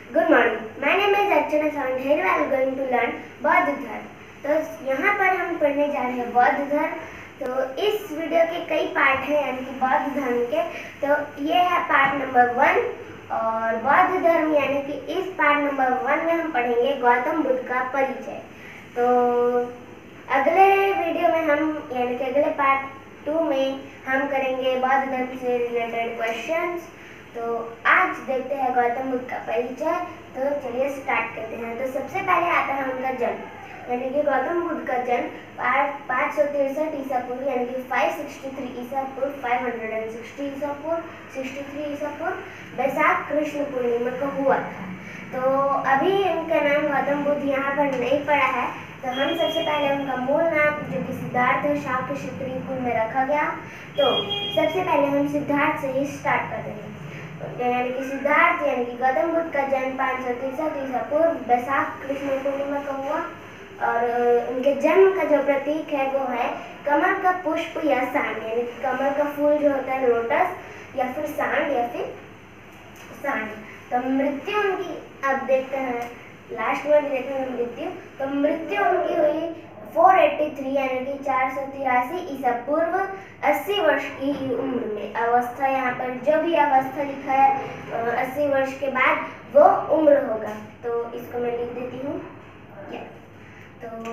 Good morning. My name is Archana Sound. Here I am going to learn बौद्ध धर्म. तो यहाँ पर हम पढ़ने जा रहे हैं बौद्ध धर्म. तो इस वीडियो के कई पार्ट हैं यानी कि बौद्ध धर्म के. तो ये है पार्ट नंबर 1 और बौद्ध धर्म यानी कि इस पार्ट नंबर 1 में हम पढ़ेंगे गौतम बुद्ध का परिचय. तो अगले वीडियो में हम यानी कि अगले पार्ट 2 में हम करेंगे बौद्ध धर्म से रिलेटेड क्वेश्चंस. तो आज देखते हैं गौतम बुद्ध का परिचय. तो चलिए स्टार्ट करते हैं. तो सबसे पहले आता है उनका जन्म यानी कि गौतम बुद्ध का जन्म 563 ईसा पूर्व यानी कि 563 ईसा पूर्व 560 ईसा पूर्व 63 ईसा पूर्व बैसाख कृष्ण पूर्णिमा को हुआ था. तो अभी उनका नाम गौतम बुद्ध यहाँ पर नहीं पड़ा है. तो हम सबसे पहले उनका मूल नाम जो कि सिद्धार्थ शाक्य क्षत्रिय कुल में रखा गया. तो सबसे पहले हम सिद्धार्थ से ही स्टार्ट कर रहे हैं. यानी कि सिद्धार्थ यानी कि गौतम बुद्ध का जन्म 563 ईसा पूर्व बैसाख कृष्ण पूर्णिमा को हुआ. और उनके जन्म का जो प्रतीक है वो है कमल का पुष्प या सांड यानी कि कमल का फूल जो होता है लोटस या फिर सांड सांड. तो मृत्यु उनकी अब देखते हैं लास्ट में देखते हैं मृत्यु. तो मृत्यु उनकी हुई 483 यानी कि 483 ईसा पूर्व 80 वर्ष की उम्र में. अवस्था यहाँ पर जो भी अवस्था लिखा है 80 वर्ष के बाद वो उम्र होगा. तो इसको मैं लिख देती हूँ. तो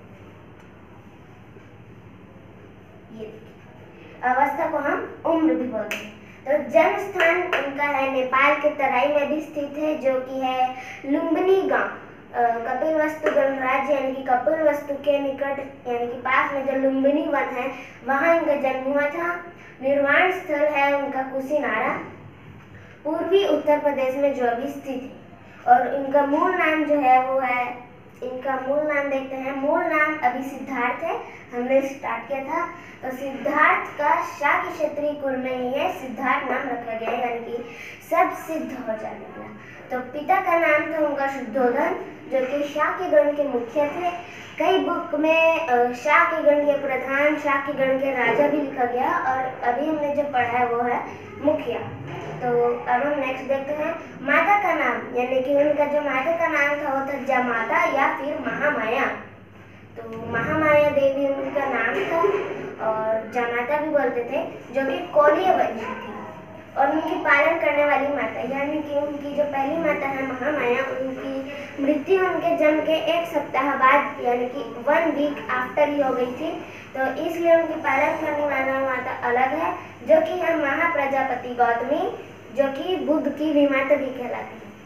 ये अवस्था को हम उम्र भी बोलते हैं. तो जन्म स्थान उनका है नेपाल के तराई में भी स्थित है जो कि है लुम्बिनी गांव. कपिलवस्तु गणराज्य यानी कि कपिलवस्तु के निकट यानी कि पास में जो लुम्बिनी वन है वहाँ इनका जन्म हुआ था. निर्वाण स्थल है उनका कुशीनारा पूर्वी उत्तर प्रदेश में जो अभी स्थित है. और इनका मूल नाम जो है वो है इनका मूल नाम देखते हैं. मूल नाम अभी सिद्धार्थ है. हमने स्टार्ट किया था. तो सिद्धार्थ का शाक्य क्षत्रिय कुल में ही है सिद्धार्थ नाम रखा गया है यानी कि सब सिद्ध हो जाने वाला. तो पिता का नाम था उनका शुद्धोधन जो कि शाक्य गण के मुखिया थे. कई बुक में शाक्य गण के प्रधान शाक्य गण के राजा भी लिखा गया. और अभी हमने जो पढ़ा है वो है मुखिया. तो अब हम नेक्स्ट देखते हैं माता का नाम यानी कि उनका जो माता का नाम था वो था जमाता या फिर महामाया. तो महामाया देवी उनका नाम था और जमाता भी बोलते थे जो कि कोलीय वंशी थी. और उनकी पालन करने वाली माता यानी कि उनकी जो पहली माता है महामाया उनकी मृत्यु उनके जन्म के 1 सप्ताह बाद यानी कि 1 वीक आफ्टर ही हो गई थी. तो इसलिए उनकी पालन करने वाली माता अलग है जो कि है महाप्रजापति गौतमी जो कि बुद्ध की विमाता भी कहलाती है.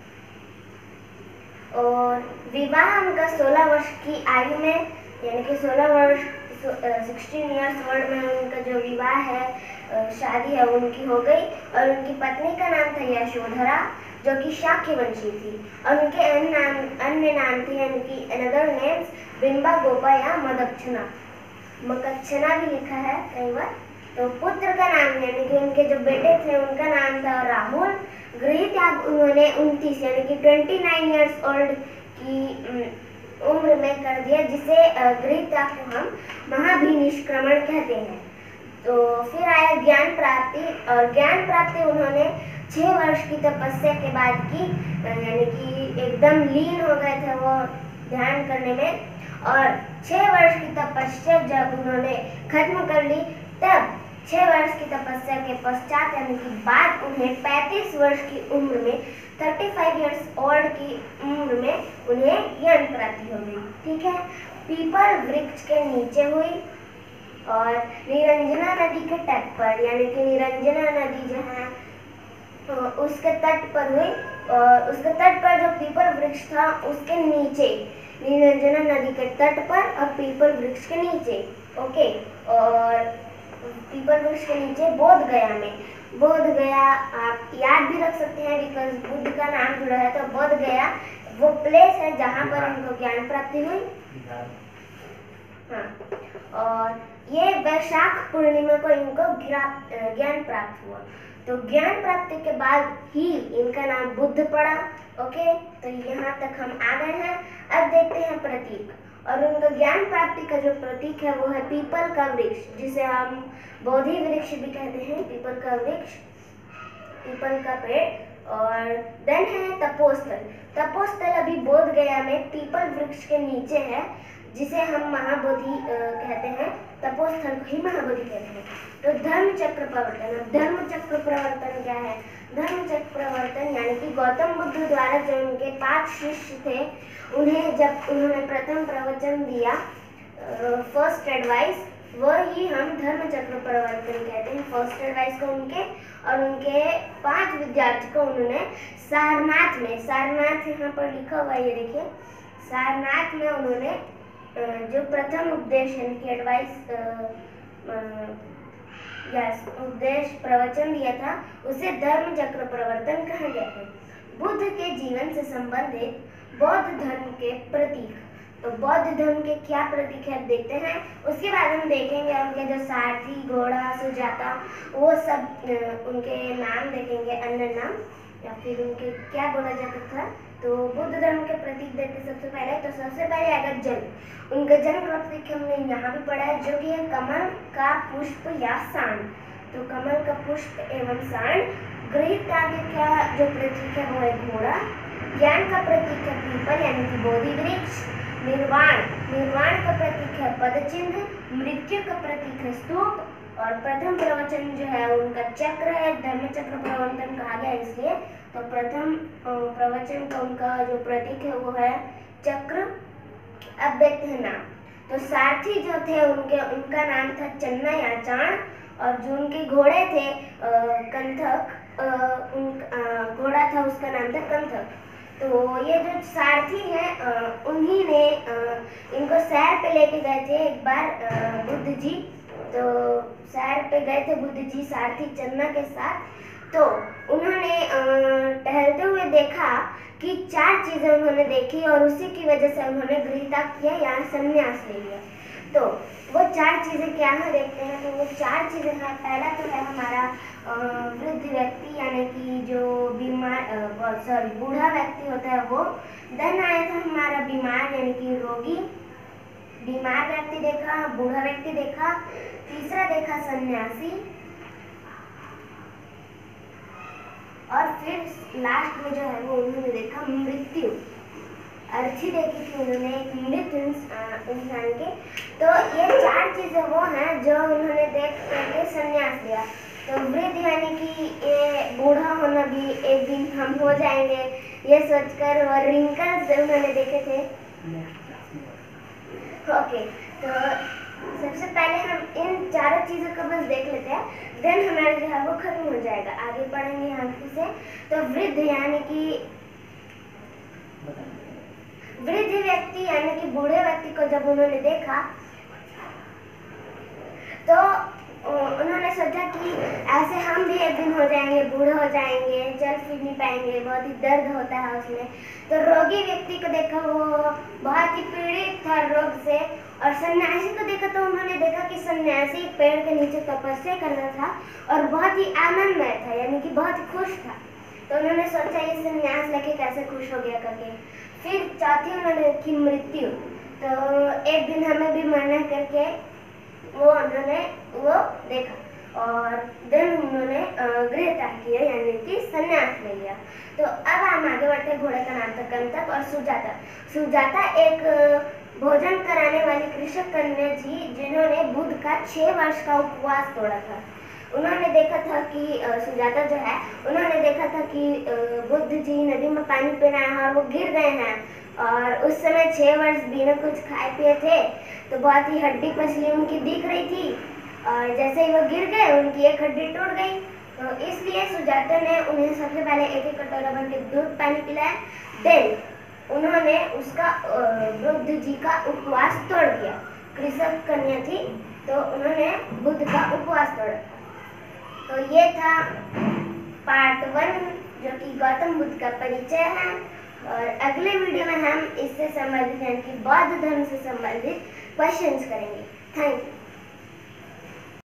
और विवाह उनका 16 वर्ष की आयु में यानी कि 16 वर्ष 16 ईयर्स ओल्ड में उनका जो विवाह है शादी है उनकी हो गई. और उनकी पत्नी का नाम था यशोधरा जो कि शाक्य वंशी थी. और उनके अन्य नाम थे यानी कि अनदर नेम्स बिंबा गोपा या मदक्षना मकच्छना भी लिखा है कई बार. तो पुत्र का नाम यानी कि उनके जो बेटे थे उनका नाम था राहुल. गृह त्याग उन्होंने 29 यानी कि 29 ईयर्स ओल्ड की उम्र में कर दिया जिसे गृह त्याग को हम महाभिनिष्क्रमण कहते हैं. तो फिर आया ज्ञान प्राप्ति. और ज्ञान प्राप्ति उन्होंने 6 वर्ष की तपस्या के बाद की यानी कि एकदम लीन हो गए थे वो ध्यान करने में. और 6 वर्ष की तपस्या जब उन्होंने खत्म कर ली तब 6 वर्ष की तपस्या के पश्चात यानी कि बाद उन्हें 35 वर्ष की उम्र में 35 ईयर्स ओल्ड की उम्र में उन्हें ज्ञान प्राप्ति हो गई. ठीक है. पीपल वृक्ष के नीचे हुई और निरंजना नदी के तट पर यानी कि निरंजना नदी जहाँ उसके तट पर हुई. और उसके तट पर जो पीपल वृक्ष था उसके नीचे निरंजना नदी के तट पर और पीपल वृक्ष के नीचे. ओके. और पीपल वृक्ष के नीचे बोध गया में. बोध गया आप याद भी रख सकते हैं बिकॉज बुद्ध का नाम जुड़ा है. तो बोध गया वो प्लेस है जहाँ पर उनको ज्ञान प्राप्ति हुई. हाँ. और ये वैशाख पूर्णिमा को इनको ज्ञान प्राप्त हुआ. तो ज्ञान प्राप्ति के बाद ही इनका नाम बुद्ध पड़ा. ओके. तो यहाँ तक हम आ गए हैं. अब देखते हैं प्रतीक. और उनका ज्ञान प्राप्ति का जो प्रतीक है वो है पीपल का वृक्ष जिसे हम बोधि वृक्ष भी कहते हैं. पीपल का वृक्ष पीपल का पेड़ और देन है तपोस्थल। तपोस्थल अभी बोध गया में पीपल वृक्ष के नीचे है, जिसे हम महाबोधि कहते हैं। तपोस्थल को ही महाबोधि कहते हैं। तो धर्म चक्र प्रवर्तन। अब धर्म चक्र प्रवर्तन क्या है? धर्म चक्र प्रवर्तन यानी कि गौतम बुद्ध द्वारा जो उनके 5 शिष्य थे, उन्हें जब उन्होंने प्रथम प्रवचन दिया, फर्स्ट एडवाइस, वही हम धर्म चक्र प्रवर्तन कहते हैं। फर्स्ट एडवाइस को उनके और उनके 5 विद्यार्थी को उन्होंने सारनाथ में, सारनाथ यहाँ पर लिखा हुआ है, ये देखिए, सारनाथ में उन्होंने जो प्रथम उपदेश यानी कि एडवाइस उपदेश प्रवचन दिया था, उसे धर्म चक्र प्रवर्तन कहा गया है। बुद्ध के जीवन से संबंधित बौद्ध धर्म के प्रतीक। तो बौद्ध धर्म के क्या प्रतीक है देखते हैं, उसके बाद हम देखेंगे उनके जो सारथी, घोड़ा, सुजाता, वो सब उनके नाम देखेंगे, अन्य नाम, या फिर उनके क्या बोला जाता था। तो बुद्ध धर्म के प्रतीक देखते सबसे पहले, तो सबसे पहले आएगा जन्म। उनका जन्म का प्रतीक हमने यहाँ भी पढ़ा है, जो कि है कमल का पुष्प या सांड। तो कमल का पुष्प एवं सांड। गृहित आगे क्या जो प्रतीक है वो है घोड़ा। ज्ञान का प्रतीक है पीपल यानी कि बोधि वृक्ष। निर्वाण, निर्वाण का प्रतीक है पदचिन्ह। मृत्यु का प्रतीक है स्तूप। और प्रथम प्रवचन जो है उनका चक्र है, धर्म चक्र प्रवर्तन कहा गया इसलिए। तो प्रथम प्रवचन का उनका जो प्रतीक है वो है चक्र। अब देखते हैं नाम। तो सारथी जो थे उनका नाम था चन्ना या चाण, और जो उनके घोड़े थे कंथक, घोड़ा था उसका नाम था कंथक। तो ये जो सारथी हैं उन्हीं ने इनको सैर पे लेके गए थे एक बार बुद्ध जी। तो सैर पे गए थे बुद्ध जी सारथी चन्ना के साथ। तो उन्होंने टहलते हुए देखा कि 4 चीजें उन्होंने देखी, और उसी की वजह से उन्होंने गृहीता किया या संन्यास ले लिया। तो वो 4 चीजें क्या है देखते हैं। तो वो 4 चीजें हैं, पहला तो है हमारा वृद्ध व्यक्ति यानी कि जो बीमार बूढ़ा व्यक्ति होता है वो। देन आया था हमारा बीमार यानी कि रोगी, बीमार व्यक्ति देखा, बूढ़ा व्यक्ति देखा। तीसरा देखा सन्यासी, और फिर लास्ट में जो है वो उन्होंने देखा मृत्यु। अर्थी देखी थी उन्होंने एक मृत इंसान के। तो ये 4 चीजें वो हैं जो उन्होंने देख करके संन्यास लिया। तो वृद्ध यानी कि ये बूढ़ा होना भी एक दिन हम हो जाएंगे, ये सोचकर, और रिंकल्स उन्होंने देखे थे। ओके, तो सबसे पहले हम इन 4 चीजों को बस देख लेते हैं, देन हमारा जो है वो खत्म हो जाएगा। आगे पढ़ेंगे यहाँ से। तो वृद्ध यानी कि वृद्ध व्यक्ति यानी कि बूढ़े व्यक्ति को जब उन्होंने देखा तो उन्होंने सोचा कि ऐसे हम भी एक दिन हो जाएंगे, बूढ़े हो जाएंगे, चल फिर नहीं पाएंगे, बहुत ही दर्द होता है उसमें। तो रोगी व्यक्ति को देखा, वो बहुत ही पीड़ित था रोग से। और सन्यासी को देखा तो उन्होंने देखा कि सन्यासी पेड़ के नीचे तपस्या कर रहा था और बहुत ही आनंदमय था, यानी कि बहुत ही खुश था। तो उन्होंने सोचा ये सन्यास लेके कैसे खुश हो गया करके। फिर चौथी उन्होंने देखी मृत्यु। तो एक दिन हमें भी मरना करके उन्होंने वो देखा, और देन उन्होंने गृहत्याग किया यानी कि संन्यास ले लिया। तो अब हम आगे बढ़ते हैं। घोड़े का नाम था कंतक और सुजाता। सुजाता एक भोजन कराने वाली कृषक कन्या थी, जिन्होंने बुद्ध का 6 वर्ष का उपवास तोड़ा था। उन्होंने देखा था कि सुजाता जो है, उन्होंने देखा था कि बुद्ध जी नदी में पानी पीना है और वो गिर गए हैं, और उस समय 6 वर्ष बिना कुछ खाए पिए थे। तो बहुत ही हड्डी पसली उनकी दिख रही थी, और जैसे ही वो गिर गए उनकी एक हड्डी टूट गई। तो इसलिए सुजाता ने उन्हें सबसे पहले एक कटोरा भर के दूध पानी पिलाया। देन उन्होंने उसका बुद्ध जी का उपवास तोड़ दिया। कृषक कन्या थी तो उन्होंने बुद्ध का उपवास तोड़ा। तो ये था पार्ट 1 जो कि गौतम बुद्ध का परिचय है, और अगले वीडियो में हम इससे संबंधित यानी कि बौद्ध धर्म से संबंधित क्वेश्चंस करेंगे। Thank you.